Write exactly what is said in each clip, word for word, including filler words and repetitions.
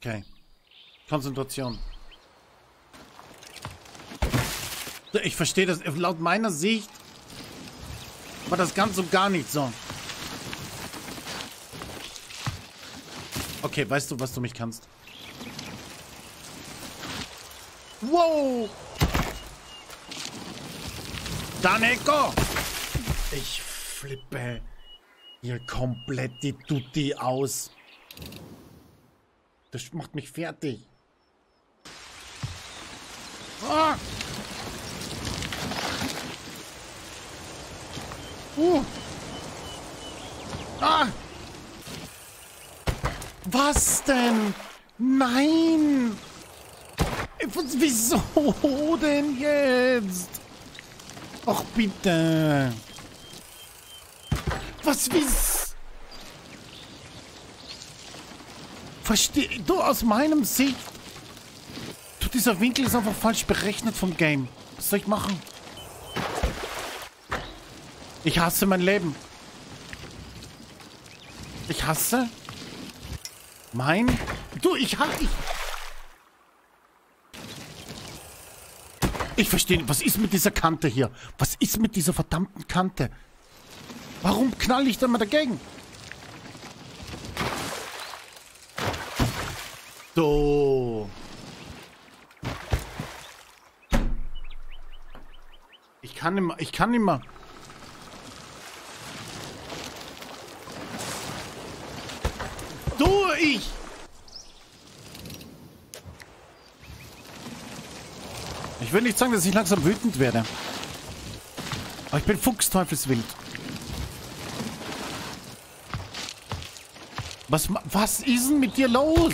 Okay. Konzentration. Ich verstehe das. Laut meiner Sicht war das ganz und gar nicht so. Okay, weißt du, was du mich kannst? Wow! Daneko! Ich flippe hier komplett die Tutti aus. Das macht mich fertig. Ah! Uh! Ah! Was denn? Nein! Wieso denn jetzt? Ach bitte. Was, wie... Versteh... Du, aus meinem Sicht... Du, dieser Winkel ist einfach falsch berechnet vom Game. Was soll ich machen? Ich hasse mein Leben. Ich hasse... Mein... Du, ich hasse... Ich, ich verstehe... Was ist mit dieser Kante hier? Was ist mit dieser verdammten Kante? Warum knall ich da mal dagegen? So. Ich kann nicht mehr... Ich kann nicht mehr... Du, ich... Ich will nicht sagen, dass ich langsam wütend werde. Aber ich bin fuchsteufelswild. Was, was ist denn mit dir los?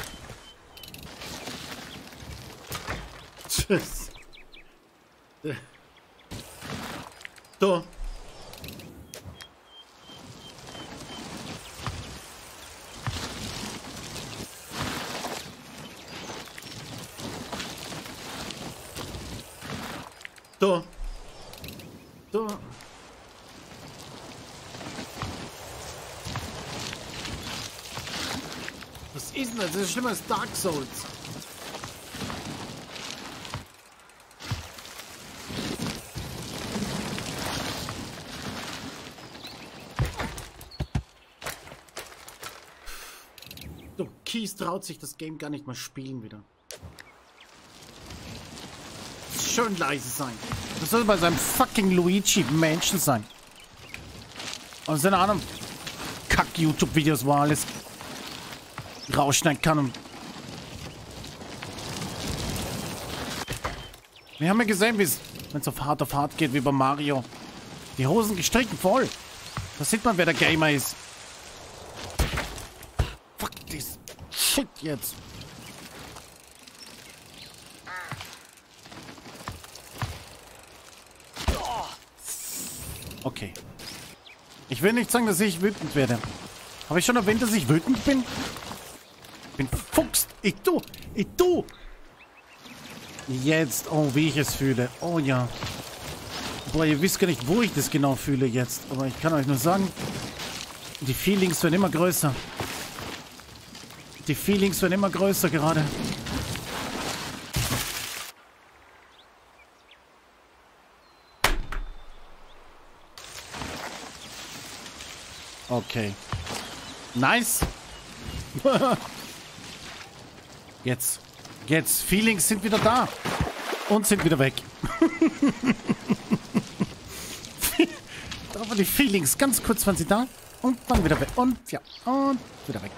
Tschüss. So. So. So. Was ist denn das? Das ist schlimmer als Dark Souls. So, Keys traut sich das Game gar nicht mal spielen wieder. Schön leise sein. Das soll bei seinem fucking Luigi Mansion sein. Und seine anderen Kack-YouTube-Videos, wo er alles rausschneiden kann. Und wir haben ja gesehen, wie es, wenn es auf hart auf hart geht, wie bei Mario. Die Hosen gestrichen voll. Da sieht man, wer der Gamer ist. Fuck this shit jetzt. Okay. Ich will nicht sagen, dass ich wütend werde. Habe ich schon erwähnt, dass ich wütend bin? Ich bin Fuchs. Ich du. Ich du. Jetzt. Oh, wie ich es fühle. Oh ja. Boah, ihr wisst gar nicht, wo ich das genau fühle jetzt. Aber ich kann euch nur sagen, die Feelings werden immer größer. Die Feelings werden immer größer gerade. Okay. Nice. Jetzt. Jetzt. Feelings sind wieder da. Und sind wieder weg. Da waren die Feelings. Ganz kurz waren sie da. Und waren wieder weg. Und ja. Und wieder weg.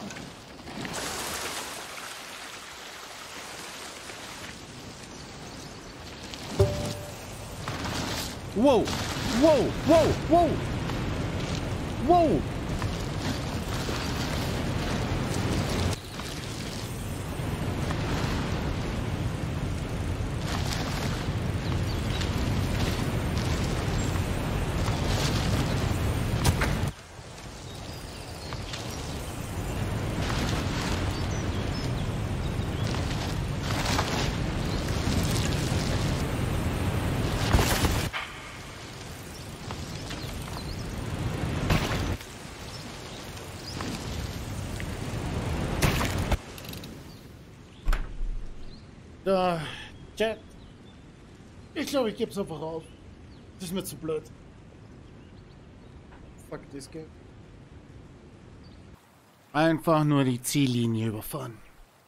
Wow. Wow. Wow. Wow. Wow! Da, Chat. Ich glaube, ich gebe es einfach auf. Das ist mir zu blöd. Fuck this game. Einfach nur die Ziellinie überfahren.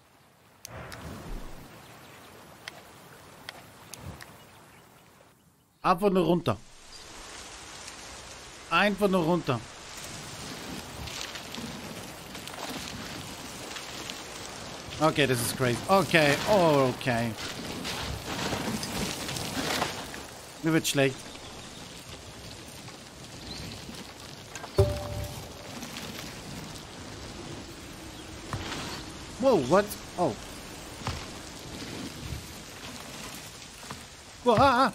Einfach nur runter. Einfach nur runter. Okay, das ist crazy. Okay, oh, okay. Mir wird schlecht. Whoa, what? Oh. Wow.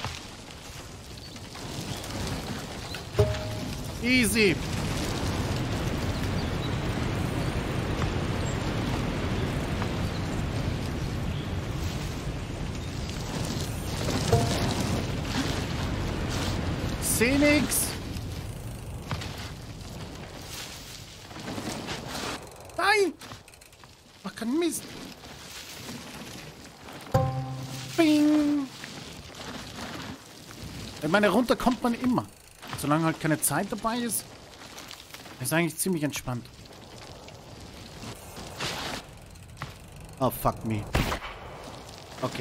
Easy. Seh nix. Nein. Ach, kein Mist. Bing. Ich meine, runter kommt man immer. Solange halt keine Zeit dabei ist, ist eigentlich ziemlich entspannt. Oh, fuck me. Okay.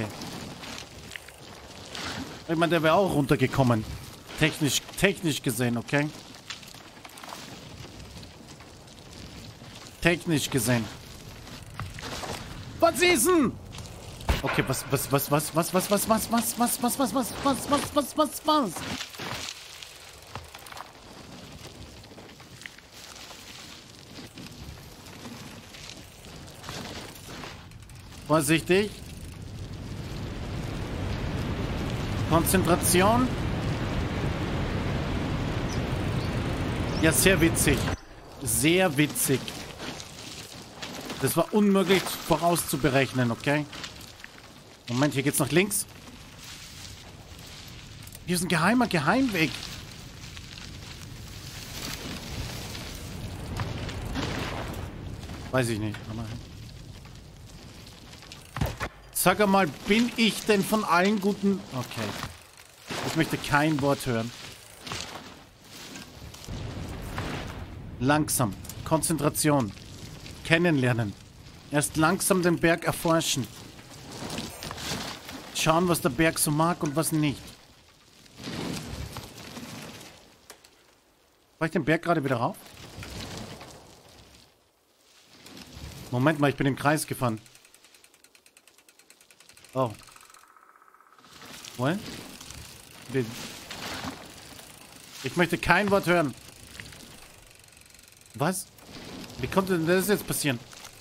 Ich meine, der wäre auch runtergekommen. Technisch, technisch gesehen, okay? Technisch gesehen. Was ist denn? Okay, was, was, was, was, was, was, was, was, was, was, was, was, was, was, was, was, was, was? Vorsichtig. Konzentration. Ja, sehr witzig. Sehr witzig. Das war unmöglich vorauszuberechnen, okay? Moment, hier geht's nach links. Hier ist ein geheimer Geheimweg. Weiß ich nicht. Aber sag einmal, bin ich denn von allen guten... Okay. Ich möchte kein Wort hören. Langsam. Konzentration. Kennenlernen. Erst langsam den Berg erforschen. Schauen, was der Berg so mag und was nicht. War ich den Berg gerade wieder rauf? Moment mal, ich bin im Kreis gefahren. Oh. What? Ich möchte kein Wort hören. Was? Wie konnte denn das jetzt passieren?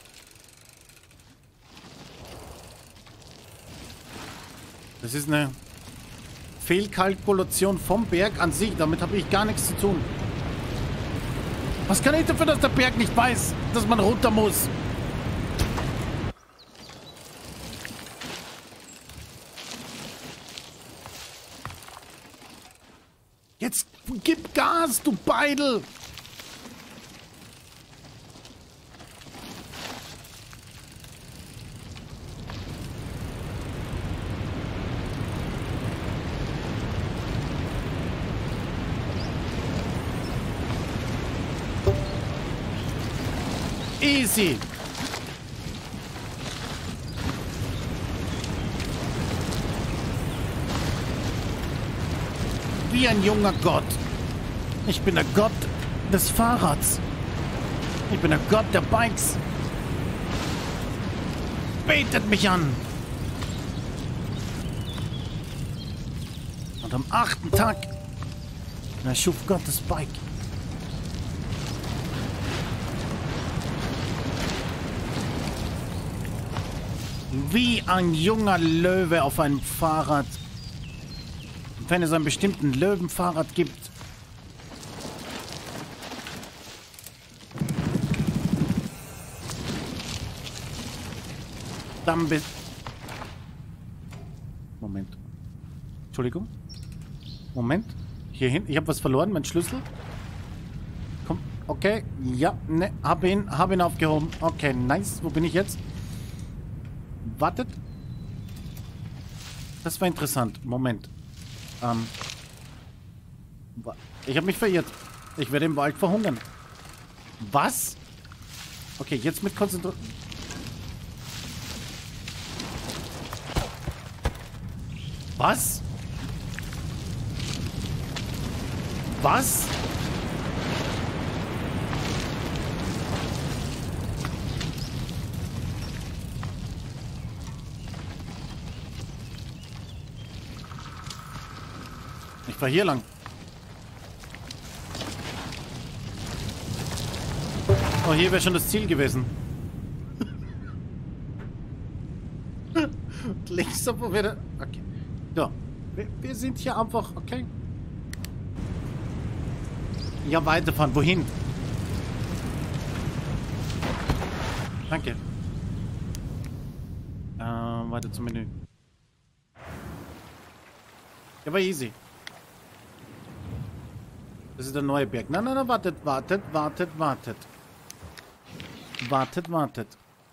Das ist eine Fehlkalkulation vom Berg an sich. Damit habe ich gar nichts zu tun. Was kann ich dafür, dass der Berg nicht weiß, dass man runter muss? Jetzt gib Gas, du Beidel! Easy. Wie ein junger Gott. Ich bin der Gott des Fahrrads. Ich bin der Gott der Bikes. Betet mich an. Und am achten Tag erschuf Gott das Bike. Wie ein junger Löwe auf einem Fahrrad. Und wenn es einen bestimmten Löwenfahrrad gibt, dann bist... Moment. Entschuldigung. Moment. Hier hinten. Ich habe was verloren, mein Schlüssel. Komm. Okay. Ja, ne. Hab ihn, hab ihn aufgehoben. Okay, nice. Wo bin ich jetzt? Wartet. Das war interessant. Moment. Ähm. Ich habe mich verirrt. Ich werde im Wald verhungern. Was? Okay, jetzt mit Konzentration. Was? Was? Ich fahr hier lang. Oh, hier wäre schon das Ziel gewesen. Links, wo wir da... Okay. So. Wir, wir sind hier einfach... Okay. Ja, weiterfahren. Wohin? Danke. Äh, weiter zum Menü. Ja, war easy. Das ist der neue Berg. Nein, nein, nein, wartet, wartet, wartet, wartet. Wartet, wartet.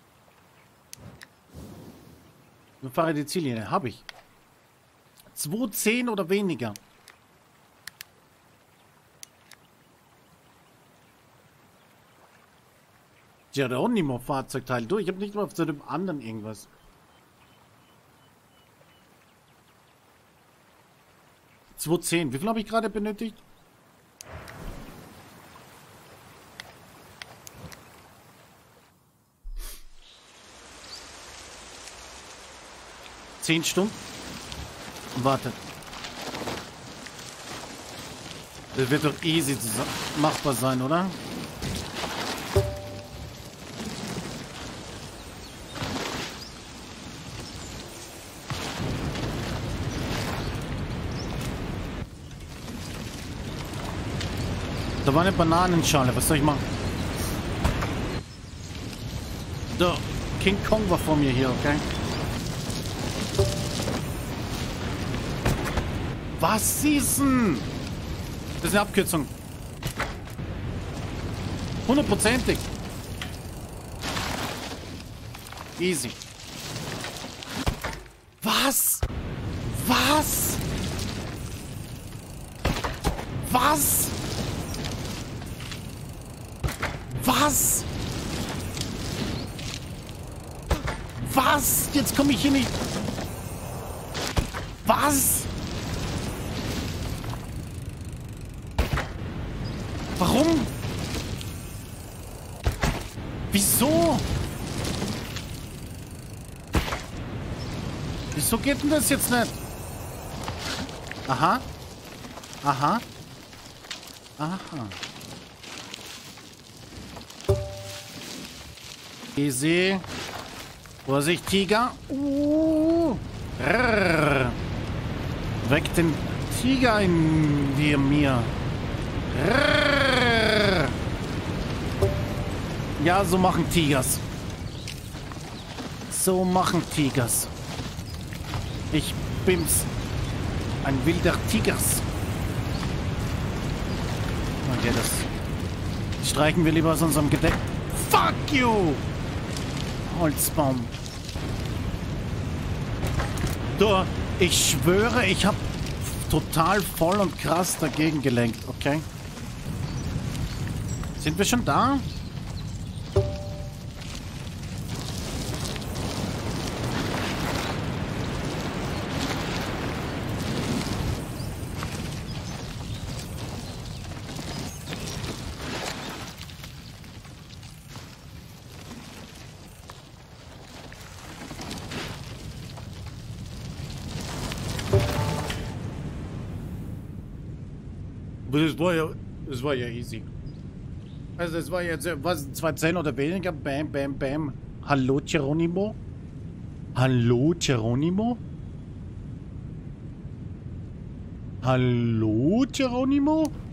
Wir fahren die Ziellinie. Habe ich. zwei zehn oder weniger. Geronimo-Fahrzeugteil. Du, ich habe nicht mal auf so einem anderen irgendwas. zwei zehn. Wie viel habe ich gerade benötigt? Zehn Stunden? Warte. Das wird doch easy machbar sein, oder? Da war eine Bananenschale. Was soll ich machen? So, King Kong war vor mir hier, okay? Was ist denn? Das ist eine Abkürzung. Hundertprozentig. Easy. Was? Was? Was? Was? Was? Jetzt komme ich hier nicht. Was? Warum? Wieso? Wieso geht denn das jetzt nicht? Aha. Aha. Aha. Easy. Vorsicht, Tiger. Uh. Rrr. Weg den Tiger in dir mir. Rrr. Ja, so machen Tigers. So machen Tigers. Ich bin's. Ein wilder Tigers. Okay, das streichen wir lieber aus unserem Gedeck. Fuck you! Holzbaum. So, ich schwöre, ich habe total voll und krass dagegen gelenkt, okay? Sind wir schon da? Das war ja, das war ja easy. Also das war jetzt, was, zwei zehn oder weniger? Bam, bam, bam. Hallo, Geronimo? Hallo, Geronimo? Hallo, Geronimo?